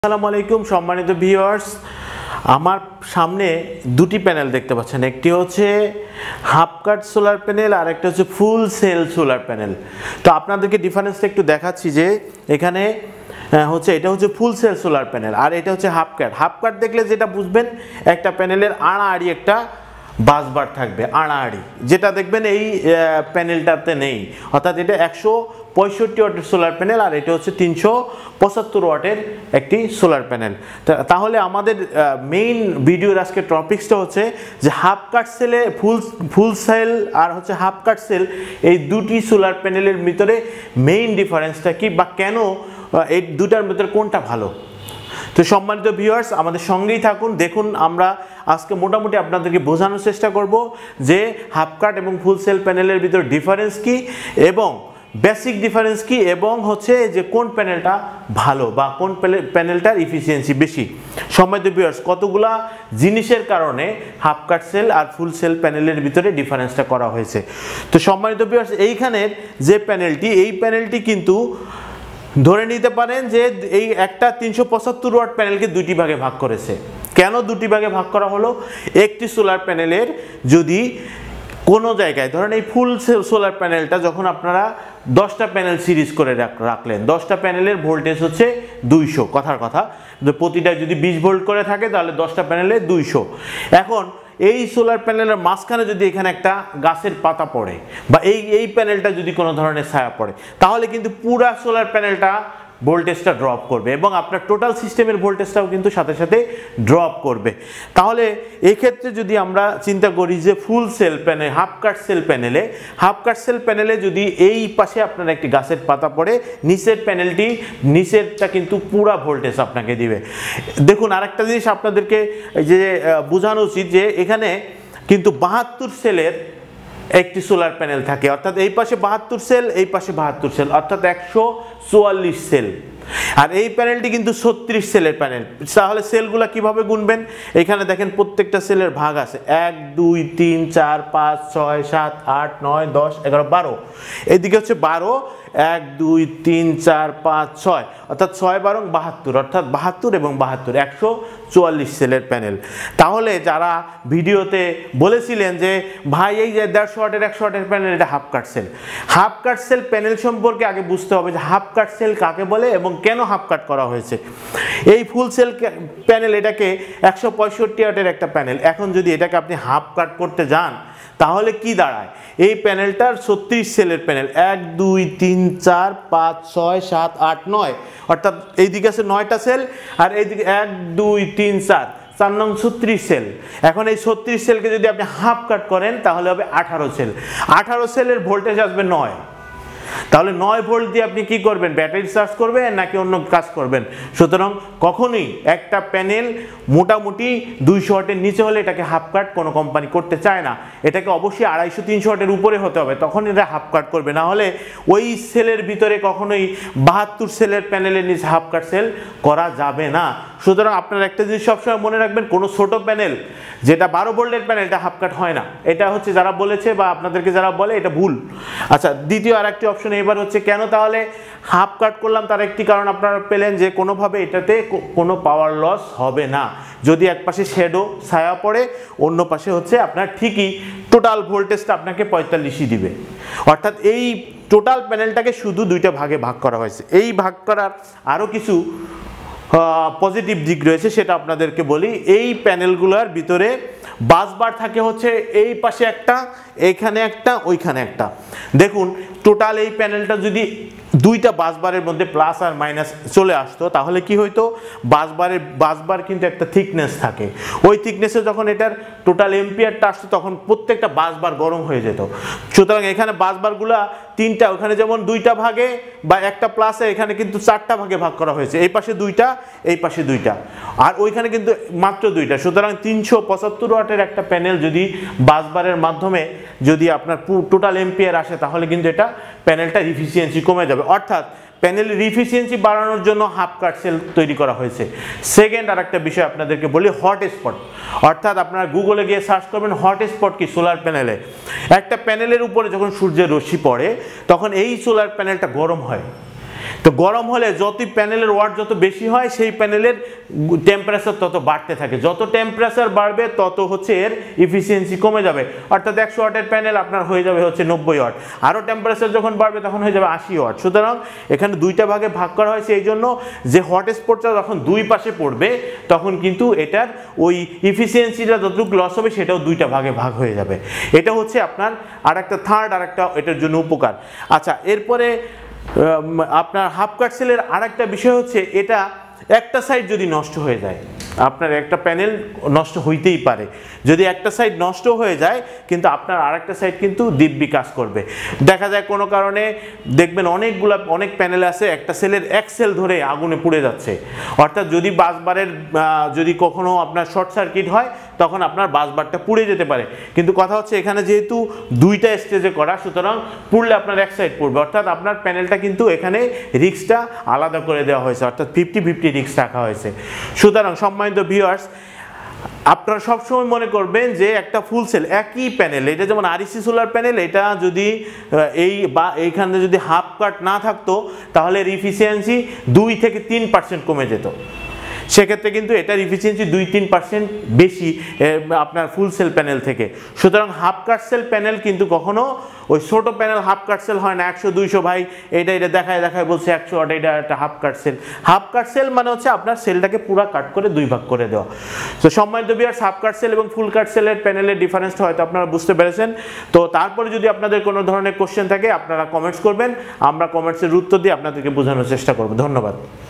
আসসালামু আলাইকুম সম্মানিত ভিউয়ার্স, আমার সামনে দুটি প্যানেল দেখতে পাচ্ছেন। একটি হচ্ছে হাফ কাট সোলার প্যানেল আর একটা হচ্ছে ফুল সেল সোলার প্যানেল। তো আপনাদেরকে ডিফারেন্সটা একটু দেখাচ্ছি যে এখানে এটা হচ্ছে ফুল সেল সোলার প্যানেল আর এটা হচ্ছে হাফ কাট। হাফ কাট দেখলে যেটা বুঝবেন, একটা প্যানেলের আড়াআড়ি একটা বাসবার থাকবে, আড়াআড়ি, যেটা দেখবেন এই প্যানেলটাতে নেই। অর্থাৎ এটা 165 ওয়াটের সোলার প্যানেল আর এটা হচ্ছে 375 ওয়াটের একটি সোলার প্যানেল। তাহলে আমাদের মেইন ভিডিওর আজকে টপিকসটা হচ্ছে যে হাফ কাট সেলে ফুল সেল আর হচ্ছে হাফ কাট সেল, এই দুটি সোলার প্যানেলের ভিতরে মেইন ডিফারেন্সটা কি বা কেন এই দুটার ভিতরে কোনটা ভালো। তো সম্মানিত ভিউয়ার্স, আমাদের সঙ্গেই থাকুন, দেখুন আমরা আজকে মোটামুটি আপনাদেরকে বোঝানোর চেষ্টা করব যে হাফ কাট এবং ফুল সেল প্যানেলের ভিতরে ডিফারেন্স কি এবং বেসিক ডিফারেন্স কি এবং হচ্ছে যে কোন প্যানেলটা ভালো বা কোন প্যানেলটার এফিসিয়েন্সি বেশি। সম্মানিত ভিউয়ার্স, কতগুলা জিনিসের কারণে হাফ কাট সেল আর ফুল সেল প্যানেলের ভিতরে ডিফারেন্সটা করা হয়েছে। তো সম্মানিত ভিউয়ার্স, এইখানের যে প্যানেলটি, এই প্যানেলটি কিন্তু ধরে নিতে পারেন যে এই একটা 375 ওয়াট প্যানেলকে দুটি ভাগে ভাগ করেছে। কেন দুটি ভাগে ভাগ করা হলো? একটি সোলার প্যানেলের যদি কোনো জায়গায় ধরেন এই ফুল সোলার প্যানেলটা যখন আপনারা 10টা প্যানেল সিরিজ করে রাখলেন, 10টা প্যানেলের ভোল্টেজ হচ্ছে 200, কথার কথা, প্রতিটা যদি 20 ভোল্ট করে থাকে তাহলে 10টা প্যানেলে 200। এখন এই সোলার প্যানেলের মাঝখানে যদি এখানে একটা গাছের পাতা পড়ে বা এই প্যানেলটা যদি কোনো ধরনের ছায়া পড়ে, তাহলে কিন্তু পুরা সোলার প্যানেলটা ভোল্টেজটা ড্রপ করবে এবং আপনার টোটাল সিস্টেমের ভোল্টেজটাও কিন্তু সাথে সাথে ড্রপ করবে। তাহলে এক্ষেত্রে যদি আমরা চিন্তা করি যে full cell panel, half cut cell প্যানেলে যদি এই পাশে আপনার একটি গাছের পাতা পড়ে, নিচেরটা কিন্তু পুরা ভোল্টেজ আপনাকে দিবে। দেখুন আরেকটা জিনিস আপনাদেরকে যে বোঝানো উচিত যে এখানে কিন্তু 72 সেলের একটি সোলার প্যানেল থাকে, অর্থাৎ এই পাশে 72 সেল, এই পাশে 72 সেল, অর্থাৎ 144 সেল। আর এই প্যানেলটি কিন্তু 36 সেলের প্যানেল। তাহলে সেলগুলো কিভাবে গুনবেন? এখানে দেখেন প্রত্যেকটা সেলের ভাগ আছে 1 2 3 4 5 6 7 8 9 10 11 12। এইদিকে হচ্ছে 12, 1 2 3 4 5 6, অর্থাৎ 6 12 72, অর্থাৎ 72 এবং 72 144 সেলের প্যানেল। তাহলে যারা ভিডিওতে বলেছিলেন যে ভাই এই যে 150 ওয়াটের 100 ওয়াটের প্যানেল, এটা half cut cell. Half cut cell panel সম্পর্কে আগে বুঝতে হবে যে হাফ কাট সেল কাকে বলে এবং কেন হাফ কাট করা হয়েছে। এই ফুল সেল প্যানেল এটাকে 165 ওয়াটের একটা প্যানেল। এখন যদি এটাকে আপনি হাফ কাট করতে যান তাহলে কি দাঁড়ায়? এই প্যানেলটার 36 সেলের প্যানেল, 1 2 3 4 5 6 7 8 9, অর্থাৎ এইদিকে আছে 9টা সেল আর এইদিকে 1 2 3 4 নং 36 সেল। এখন এই 36 সেলকে যদি আপনি হাফ কাট করেন তাহলে হবে 18 সেল। 18 সেলের ভোল্টেজ আসবে 9। তাহলে 9 ভোল্ট দিয়ে আপনি কি করবেন? ব্যাটারি চার্জ করবেন নাকি অন্য কাজ করবেন? সুতরাং কখনোই একটা প্যানেল মোটামুটি 200 ওয়াটের নিচে হলে এটাকে হাফ কাট কোনো কোম্পানি করতে চায় না। এটাকে অবশ্যই 250 300 ওয়াটের উপরে হতে হবে, তখন এটা হাফ কাট করবে। না হলে ওই সেলের ভিতরে কখনোই 72 সেলের প্যানেলের নিচে হাফ কাট সেল করা যাবে না। সুতরাং আপনার একটা জিনিস সবসময় মনে রাখবেন, কোনো ছোট প্যানেল যেটা 12 ভোল্টের প্যানেল, এটা হাফ কাট হয় না। এটা হচ্ছে যারা বলেছে বা আপনাদেরকে যারা বলে এটা ভুল। আচ্ছা, দ্বিতীয় আরেকটি অপশন এবার হচ্ছে কেন তাহলে হাফ কাট করলাম, তার একটি কারণ আপনারা পেলেন যে কোনোভাবে এটাতে কোনো পাওয়ার লস হবে না। যদি এক পাশে শ্যাডো ছায়া পড়ে, অন্য পাশে হচ্ছে আপনার ঠিকই টোটাল ভোল্টেজটা আপনাকে 45ই দিবে। অর্থাৎ এই টোটাল প্যানেলটাকে শুধু দুইটা ভাগে ভাগ করা হয়েছে। এই ভাগ করার আরও কিছু পজিটিভ দিক রয়েছে, সেটা আপনাদেরকে বলি। এই প্যানেলগুলোর ভিতরে বাসবার থাকে হচ্ছে এই পাশে একটা, এইখানে একটা, ওইখানে একটা। দেখুন টোটাল এই প্যানেলটা যদি দুইটা বাসবারের মধ্যে প্লাস আর মাইনাস চলে আসতো তাহলে কি হইতো? বাসবার কিন্তু একটা থিকনেস থাকে, ওই থিকনেসে যখন এটার টোটাল এম্পিয়ারটা আসতো তখন প্রত্যেকটা বাসবার গরম হয়ে যেত। সুতরাং এখানে বাসবারগুলা 3টা, ওখানে যেমন 2টা ভাগে বা একটা প্লাসে, এখানে কিন্তু 4টা ভাগে ভাগ করা হয়েছে। এই পাশে 2টা, এই পাশে 2টা, আর ওইখানে কিন্তু মাত্র 2টা। সুতরাং 375 ওয়াটের একটা প্যানেল যদি বাসবারের মাধ্যমে যদি আপনার টোটাল এম্পিয়ার আসে তাহলে কিন্তু এটা প্যানেলটার এফিসিয়েন্সি কমে যাবে। অর্থাৎ প্যানেলের এফিসিয়েন্সি বাড়ানোর জন্য হাফ কাট সেল তৈরি করা হয়েছে। সেকেন্ড আরেকটা বিষয় আপনাদেরকে বলি, হট স্পট। অর্থাৎ আপনারা গুগলে গিয়ে সার্চ করবেন হট স্পট কি সোলার প্যানেলে। একটা প্যানেলের উপরে যখন সূর্যের রশ্মি পড়ে তখন এই সোলার প্যানেলটা গরম হয়। তো গরম হলে যতই প্যানেলের ওয়াট যত বেশি হয় সেই প্যানেলের টেম্পারেচার তত বাড়তে থাকে, যত টেম্পারেচার বাড়বে তত হচ্ছে এর ইফিসিয়েন্সি কমে যাবে। অর্থাৎ 100 ওয়াটের প্যানেল আপনার হয়ে যাবে হচ্ছে 90 ওয়াট, আরও টেম্পারেচার যখন বাড়বে তখন হয়ে যাবে 80 ওয়াট। সুতরাং এখানে দুইটা ভাগে ভাগ করা হয়েছে এই জন্য যে হট স্পটটা যখন দুই পাশে পড়বে তখন কিন্তু এটার ওই ইফিসিয়েন্সিটা যতটুকু লস হবে সেটাও দুইটা ভাগে ভাগ হয়ে যাবে। এটা হচ্ছে আপনার আরেকটা এটার জন্য উপকার। আচ্ছা, এরপরে আপনার হাফ কাট সেলের আরেকটা বিষয় হচ্ছে এটা একটা সাইড যদি নষ্ট হয়ে যায়, আপনার একটা প্যানেল নষ্ট হইতেই পারে, যদি একটা সাইড নষ্ট হয়ে যায় কিন্তু আপনার আরেকটা সাইড কিন্তু দিব্যি কাজ করবে। দেখা যায় কোনো কারণে দেখবেন অনেক প্যানেল আছে একটা সেলের এক সেল ধরে আগুনে পুড়ে যাচ্ছে, অর্থাৎ যদি বাসবারের যদি কখনো আপনার শর্ট সার্কিট হয় তখন আপনার বাসবারটা পুড়ে যেতে পারে। কিন্তু কথা হচ্ছে এখানে যেহেতু দুইটা স্টেজে করা, সুতরাং পুড়লে আপনার এক সাইড পড়বে, অর্থাৎ আপনার প্যানেলটা কিন্তু এখানে রিস্কটা আলাদা করে দেওয়া হয়েছে, অর্থাৎ 50-50 রিস্ক রাখা হয়েছে। সুতরাং সম্মানিত ভিউয়ার্স, আপনারা সবসময় মনে করবেন যে একটা ফুল সেল একই প্যানেল, এটা যেমন আরইসি সোলার প্যানেল, এটা যদি এইখানে যদি হাফ কাট না থাকতো তাহলে এর ইফিসিয়েন্সি 2 থেকে 3% কমে যেত। সেক্ষেত্রে কিন্তু এটার ইফিসিয়েন্সি 2-3% বেশি আপনার ফুল সেল প্যানেল থেকে। সুতরাং হাফ কাট সেল প্যানেল কিন্তু কখনো ওই ছোট প্যানেল হাফ কাট সেল হয় না 100-200 ভাই এটা দেখায় বলছে 100 ওয়াট, এটা একটা half cut cell. Half cut cell মানে হচ্ছে আপনার সেলটাকে পুরো কাট করে দুই ভাগ করে দেওয়া। তো সম্মানিত ভিউয়ার্স, হাফ কাট সেল এবং ফুল কাট সেলের প্যানেলের ডিফারেন্সটা হয়তো আপনারা বুঝতে পেরেছেন। তো তারপরে যদি আপনাদের কোনো ধরনের কোশ্চেন থাকে আপনারা কমেন্টস করবেন, আমরা কমেন্টসের উত্তর দিয়ে আপনাদেরকে বোঝানোর চেষ্টা করব। ধন্যবাদ।